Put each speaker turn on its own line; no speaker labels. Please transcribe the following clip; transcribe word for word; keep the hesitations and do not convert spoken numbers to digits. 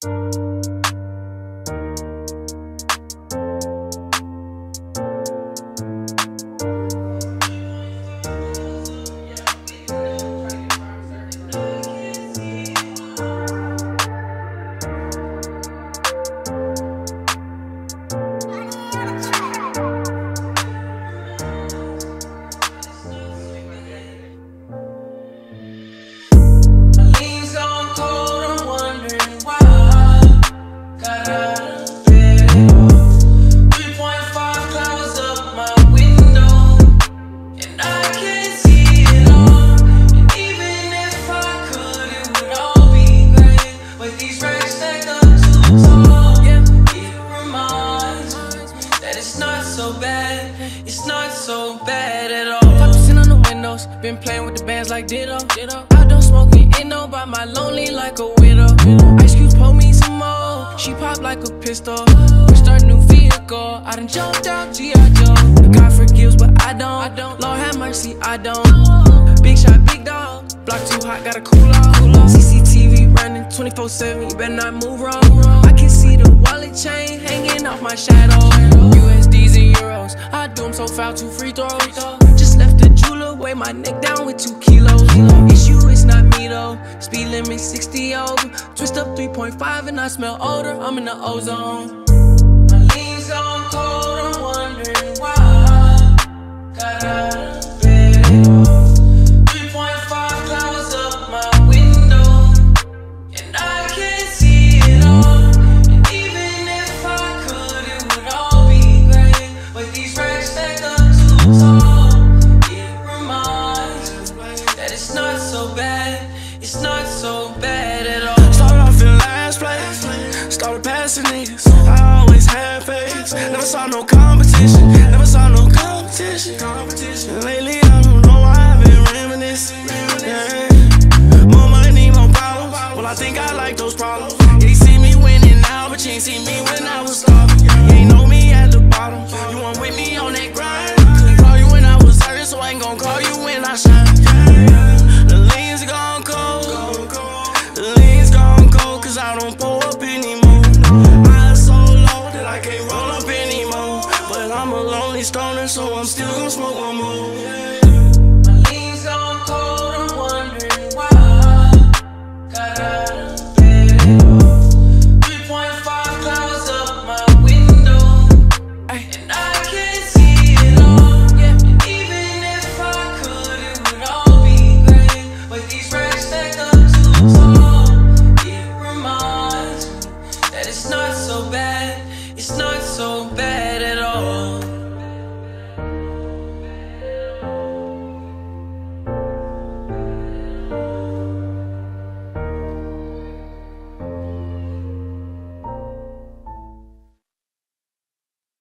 Been playing with the bands like Dido. I don't smoke in no by my lonely like a widow. Ice cubes pull me some more. She pop like a pistol. We start a new vehicle. I done jumped out G I Joe. God forgives, but I don't. Lord have mercy, I don't. Big shot, big dog. Block too hot, gotta cool off. C C T V running twenty-four seven. You better not move wrong. I can see the wallet chain hanging off my shadow. U S Ds and euros. I do them so foul, two free throws. Just left the jeweler, weigh my neck down with two kilos. Issue, it's not me though. Speed limit sixty over. Twist up three point five and I smell odor. I'm in the ozone. My lean's on cold, I'm wondering why. Got out of bed. three point five clouds up my window, and I can't see it all. And even if I could, it would all be great. But these racks stack up too tall. It's not so bad, it's not so bad at all.
Started off in last place, started passing niggas. I always had faith, never saw no competition, never saw no competition. And lately I don't know why I've been reminiscing. Yeah. More money, more problems. Well, I think I like those problems. Yeah, you see me winning now, but you ain't see me when I was starving. You ain't know me at the bottom. You weren't with me on that grind. Couldn't call you when I was hurting, so I ain't gon' call you when I shine. The lean's gone cold, the lean's gone cold, cause I don't pull up anymore. I'm so low that I can't roll up anymore. But I'm a lonely stoner, so I'm still gon' smoke one more.
My lean's gone cold, I'm wondering why. Got out of bed. three point five clouds up my window, and I can't see it all. And even if I could, it would all be great. But these racks stack up too tall. It reminds me that it's not